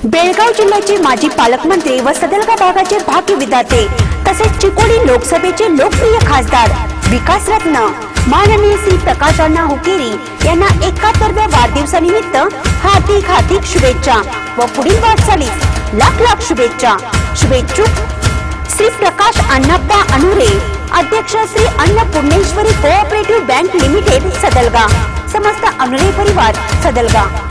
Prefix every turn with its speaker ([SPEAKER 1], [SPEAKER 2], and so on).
[SPEAKER 1] बेळगाव जिल्ह्याचे माजी पालकमंत्री व सदलगा भागाचे भाग्यविधाते तसेच चिकोडी लोकसभेचे लोकप्रिय खासदार विकासरत्न माननीय श्री प्रकाश अण्णा हुक्केरी यांना 71व्या वाढदिवसानिमित्त हार्दिक शुभेच्छा व पुढील वाटचालीस लाख लाख शुभेच्छा। शुभेच्छुक श्री प्रकाश अण्णाप्पा अणुरे, अध्यक्ष Shri Annapurneshwari cooperative bank limited Sadalga, समस्त अणुरे परिवार सदलगा।